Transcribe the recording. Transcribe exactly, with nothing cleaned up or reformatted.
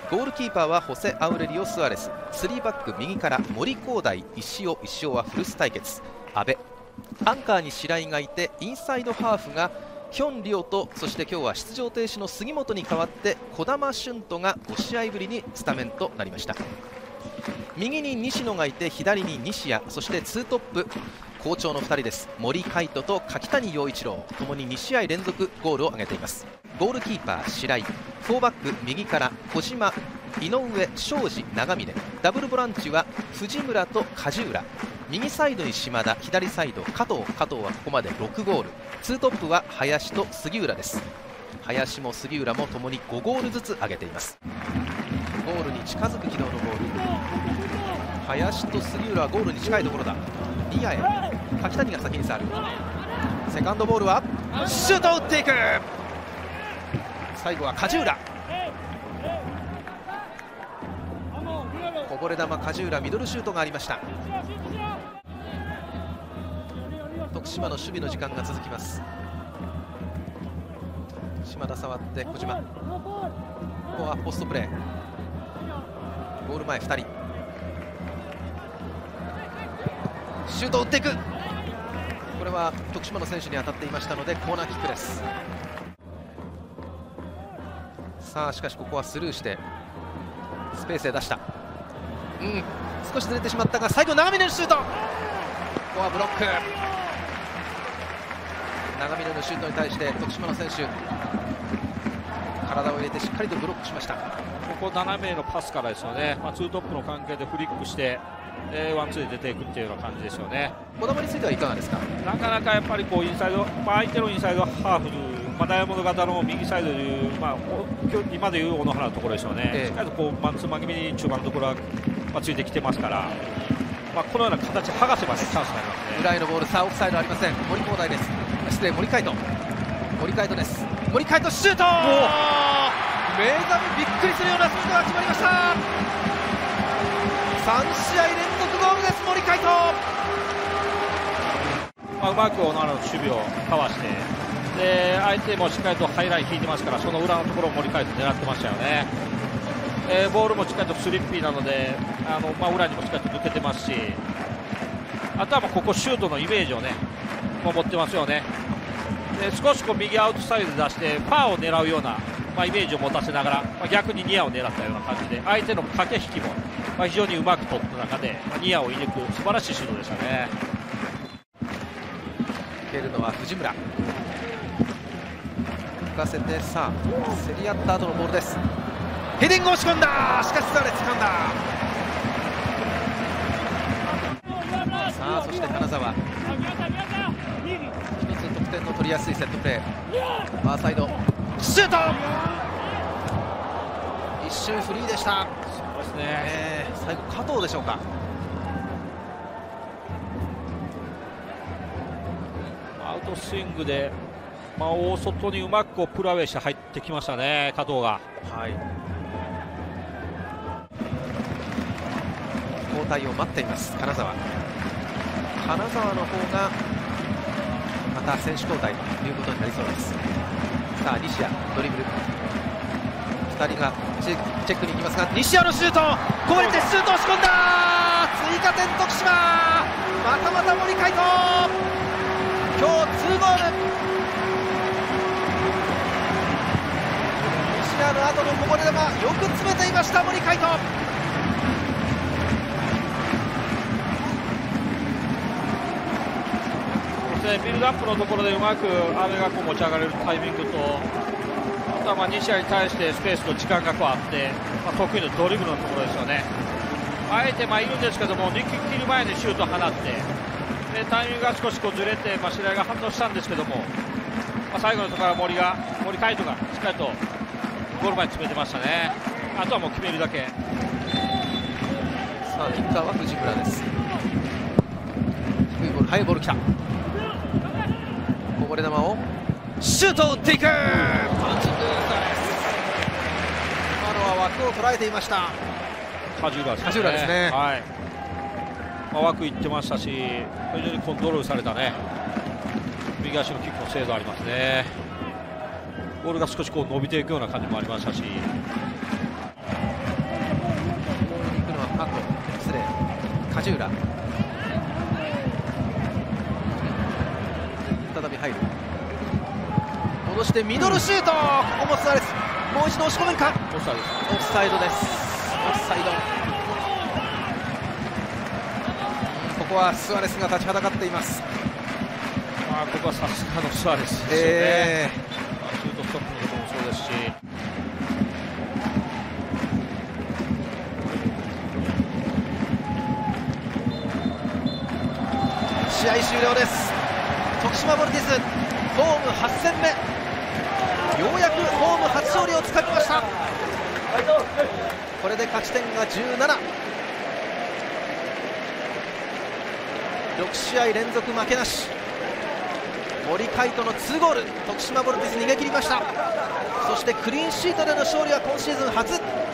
ゴールキーパーはホセ・アウレリオ・スアレス、スリーバック右から森光大、石尾、石尾は古巣対決、阿部、アンカーに白井がいて、インサイドハーフがキョン・リオと、そして今日は出場停止の杉本に代わって児玉俊斗がご試合ぶりにスタメンとなりました。右に西野がいて、左に西谷、そしてツートップ好調のふたりです。森海斗と柿谷陽一郎、ともにに試合連続ゴールを挙げています。ゴールキーパー白井、フォーバック右から小島、井上、庄司、長峰、ダブルボランチは藤村と梶浦、右サイドに島田、左サイド加藤、加藤はここまでろくゴール、ツートップは林と杉浦です。林も杉浦もともにごゴールずつ挙げています。ゴールに近づく軌道のボール、林と杉浦はゴールに近いところだ。ニアへ柿谷が先に触る。セカンドボールはシュートを打っていく。最後は梶浦、こぼれ球梶浦、ミドルシュートがありました。徳島の守備の時間が続きます。島田触って小島、ここはポストプレー、ゴール前ふたり、シュートを打っていく。これは徳島の選手に当たっていましたのでコーナーキックです。さあしかしここはスルーしてスペースへ出した。うん、少しずれてしまったが最後長峰のシュート、ここはブロック。長峰のシュートに対して徳島の選手体を入れてしっかりとブロックしました。 ここ斜めのパスからですよね、まあ、ツートップの関係でフリックして、えー、ワンツーで出ていくっていうような感じですよね。 児玉についてはいかがですか。 なかなかやっぱりこうインサイド、まあ、相手のインサイドハーフ、まあ、ダイヤモンド型の右サイドでいう、まあ、今でいう小野原のところですよね、ええ、しっかりとこうマンツーマン気味に中盤のところは、まあ、ついてきてますから、まあ、このような形剥がせば、ね、チャンスになりますね。 裏へのボール、さあオフサイドありません。森光大です。失礼、森海斗、森海斗です。森海斗シュート、名ザびっくりするようなシュートが決まりました。さん試合連続ゴールです、森海斗。 まあ、うまく小野原の守備をかわして、で相手もしっかりとハイライン引いてますから、その裏のところを森海斗狙ってましたよね。えー、ボールもしっかりとスリッピーなので、あの、まあ、裏にもしっかりと抜けてますし、あとはまあここシュートのイメージをねもう持ってますよね。で少しこう右アウトサイドで出してパーを狙うような、まあ、イメージを持たせながら、まあ、逆にニアを狙ったような感じで相手の駆け引きも、まあ、非常にうまく取った中で、まあ、ニアを射抜く素晴らしいシュートでしたね。 蹴るのは藤村、浮かせて、さあ競り合った後のボールです。ヘディング押し込んだ、しかしスアレス掴んだ。さあそして金沢、一つ得点の取りやすいセットプレー、ファーサイドシュート、一瞬フリーでした。 そうですね、 えー、最後加藤でしょうか。 アウトスイングで、まあ、大外にうまくこうプラウェイして入ってきましたね、加藤が。 はい、交代を待っています金沢。金沢の方がまた選手交代ということになりそうです。さあ西谷ドリブル、ふたりがチェックに行きますが、西谷のシュート、こぼれてシュート押し込んだ、追加点徳島、またまた森海斗、今日ツーゴール。西谷の後のこぼれ球、よく詰めていました森海斗。 ビルドアップのところでうまく阿部がこう持ち上がれるタイミングと、あとはまあ西谷に対してスペースと時間がこうあって、まあ、得意のドリブルのところですよね。あえてまあいるんですけども、にき切る前にシュートを放って、でタイミングが少しこうずれて、まあ、白井が反応したんですけども、まあ、最後のところは森が森海斗がしっかりとゴール前に詰めてましたね。あとはもう決めるだけ。 さあキッカーは藤村です。低いボール、速いボール来た、こぼれ球をシュートを打っていく、パンチングです。今のは枠を捉えていました。 梶浦ですね。 梶浦ですね、 はい、まあ、枠いってましたし、非常にコントロールされたね、右足のキックの精度ありますね。ボールが少しこう伸びていくような感じもありましたし、 あ失礼梶浦再び入る戻してミドルシュート、ここもスアレスもう一度押し込めるか。 オフサイドです。 オフサイドです。オフサイド。ここはスアレスが立ちはだかっています。 まあここはさすがのスアレスですよね、 えー、シュートストップのこともそうですし、 試合終了です。徳島ボルティスホームはち戦目、ようやくホーム初勝利をつかみました。これで勝ち点がじゅうなな、ろく試合連続負けなし、森海斗のにゴール、徳島ボルティス逃げ切りました。そしてクリーンシートでの勝利は今シーズン初。